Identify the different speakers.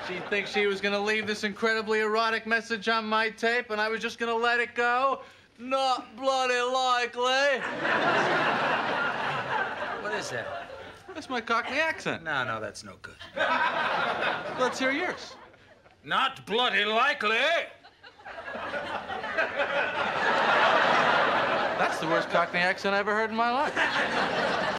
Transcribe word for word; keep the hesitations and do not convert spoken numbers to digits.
Speaker 1: She thinks she was gonna leave this incredibly erotic message on my tape, and I was just gonna let it go? Not bloody likely.
Speaker 2: What is that?
Speaker 1: That's my Cockney accent.
Speaker 2: No, no, that's no good.
Speaker 1: Let's hear yours.
Speaker 2: Not bloody likely.
Speaker 1: That's the worst Cockney accent I ever heard in my life.